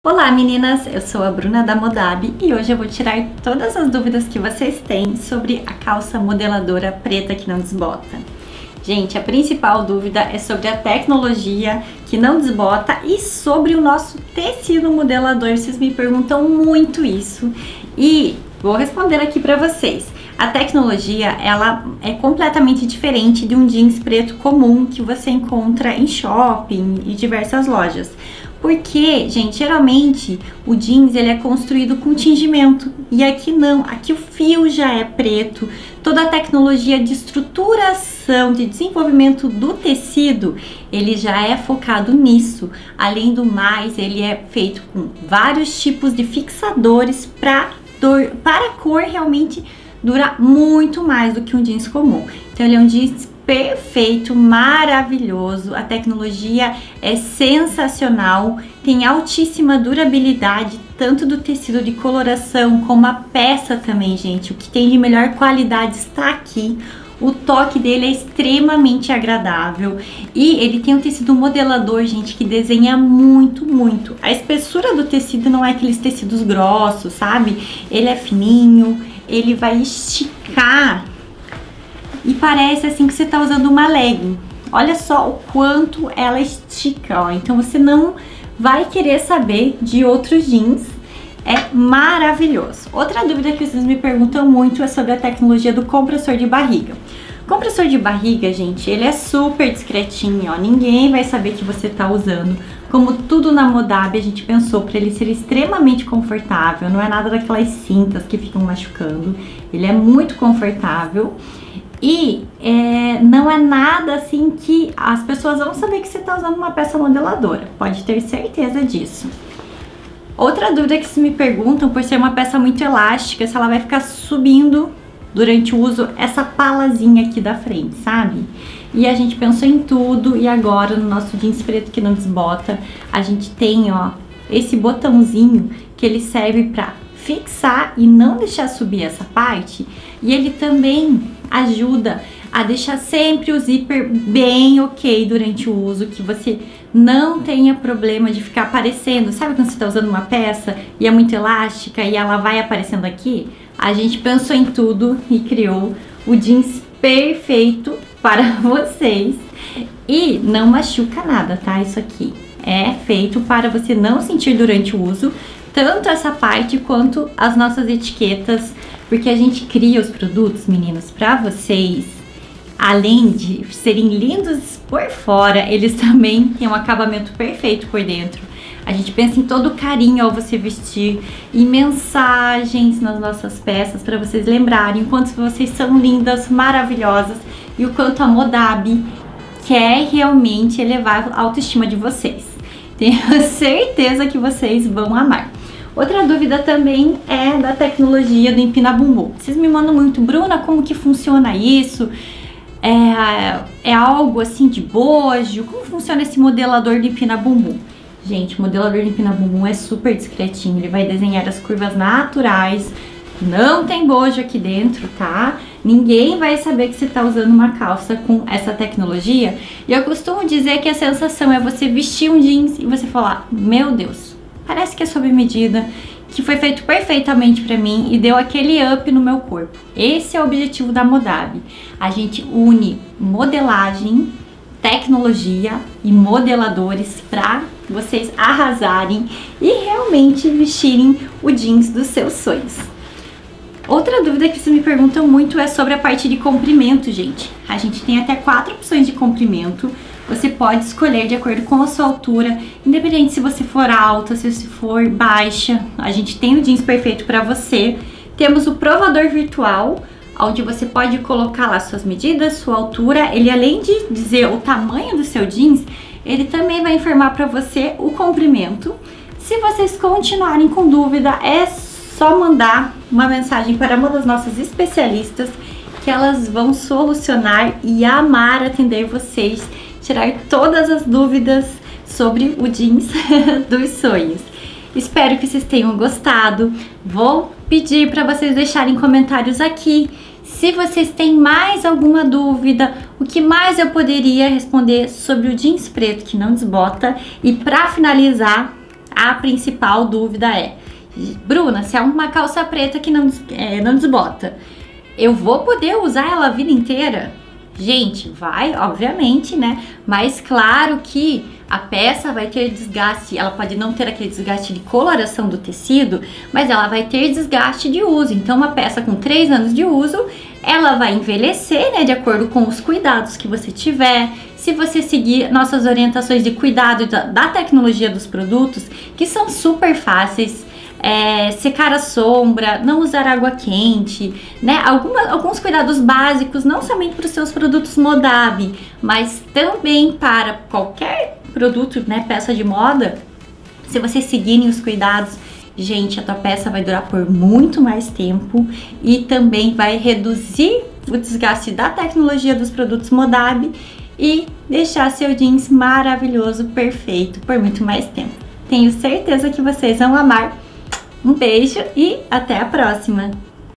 Olá meninas, eu sou a Bruna da Modab e hoje eu vou tirar todas as dúvidas que vocês têm sobre a calça modeladora preta que não desbota. Gente, a principal dúvida é sobre a tecnologia que não desbota e sobre o nosso tecido modelador. Vocês me perguntam muito isso e vou responder aqui para vocês. A tecnologia, ela é completamente diferente de um jeans preto comum que você encontra em shopping e diversas lojas. Porque, gente, geralmente o jeans ele é construído com tingimento e aqui não, aqui o fio já é preto. Toda a tecnologia de estruturação, de desenvolvimento do tecido, ele já é focado nisso. Além do mais, ele é feito com vários tipos de fixadores para a cor realmente durar muito mais do que um jeans comum. Então ele é um jeans perfeito, maravilhoso, a tecnologia é sensacional, tem altíssima durabilidade, tanto do tecido de coloração como a peça também, gente. O que tem de melhor qualidade está aqui. O toque dele é extremamente agradável e ele tem um tecido modelador, gente, que desenha muito. A espessura do tecido não é aqueles tecidos grossos, sabe? Ele é fininho, ele vai esticar e parece assim que você tá usando uma legging. Olha só o quanto ela estica, ó. Então você não vai querer saber de outros jeans. É maravilhoso. Outra dúvida que vocês me perguntam muito é sobre a tecnologia do compressor de barriga. O compressor de barriga, gente, ele é super discretinho, ó. Ninguém vai saber que você tá usando. Como tudo na Modab, a gente pensou para ele ser extremamente confortável. Não é nada daquelas cintas que ficam machucando. Ele é muito confortável. E não é nada assim que as pessoas vão saber que você está usando uma peça modeladora. Pode ter certeza disso. Outra dúvida que se me perguntam, por ser uma peça muito elástica, se ela vai ficar subindo durante o uso essa palazinha aqui da frente, sabe? E a gente pensou em tudo e agora no nosso jeans preto que não desbota, a gente tem, ó, esse botãozinho que ele serve para fixar e não deixar subir essa parte. E ele também ajuda a deixar sempre o zíper bem ok durante o uso, que você não tenha problema de ficar aparecendo. Sabe quando você tá usando uma peça e é muito elástica e ela vai aparecendo aqui? A gente pensou em tudo e criou o jeans perfeito para vocês. E não machuca nada, tá? Isso aqui é feito para você não sentir durante o uso, tanto essa parte quanto as nossas etiquetas, porque a gente cria os produtos, meninos, para vocês. Além de serem lindos por fora, eles também têm um acabamento perfeito por dentro. A gente pensa em todo o carinho ao você vestir e mensagens nas nossas peças para vocês lembrarem o quanto vocês são lindas, maravilhosas e o quanto a Modab quer realmente elevar a autoestima de vocês. Tenho certeza que vocês vão amar. Outra dúvida também é da tecnologia do empina bumbum. Vocês me mandam muito, Bruna, como que funciona isso? É algo assim de bojo? Como funciona esse modelador de empina bumbum? Gente, o modelador de empina bumbum é super discretinho, ele vai desenhar as curvas naturais, não tem bojo aqui dentro, tá? Ninguém vai saber que você tá usando uma calça com essa tecnologia. E eu costumo dizer que a sensação é você vestir um jeans e você falar, meu Deus, parece que é sob medida, que foi feito perfeitamente pra mim e deu aquele up no meu corpo. Esse é o objetivo da Modab. A gente une modelagem, tecnologia e modeladores pra vocês arrasarem e realmente vestirem o jeans dos seus sonhos. Outra dúvida que vocês me perguntam muito é sobre a parte de comprimento, gente. A gente tem até 4 opções de comprimento. Você pode escolher de acordo com a sua altura, independente se você for alta, se você for baixa. A gente tem o jeans perfeito para você. Temos o provador virtual, onde você pode colocar lá suas medidas, sua altura. Ele, além de dizer o tamanho do seu jeans, ele também vai informar para você o comprimento. Se vocês continuarem com dúvida, é só mandar uma mensagem para uma das nossas especialistas que elas vão solucionar e amar atender vocês, tirar todas as dúvidas sobre o jeans dos sonhos. Espero que vocês tenham gostado. Vou pedir para vocês deixarem comentários aqui se vocês têm mais alguma dúvida, o que mais eu poderia responder sobre o jeans preto que não desbota. E para finalizar, a principal dúvida é: Bruna, se é uma calça preta que não desbota, eu vou poder usar ela a vida inteira? Gente, vai, obviamente, né? Mas claro que a peça vai ter desgaste, ela pode não ter aquele desgaste de coloração do tecido, mas ela vai ter desgaste de uso. Então, uma peça com 3 anos de uso, ela vai envelhecer, né? De acordo com os cuidados que você tiver. Se você seguir nossas orientações de cuidado da tecnologia dos produtos, que são super fáceis. Secar a sombra, não usar água quente, né? Alguns cuidados básicos, não somente para os seus produtos Modab, mas também para qualquer produto, né, peça de moda. Se vocês seguirem os cuidados, gente, a tua peça vai durar por muito mais tempo e também vai reduzir o desgaste da tecnologia dos produtos Modab e deixar seu jeans maravilhoso, perfeito, por muito mais tempo. Tenho certeza que vocês vão amar. Um beijo e até a próxima!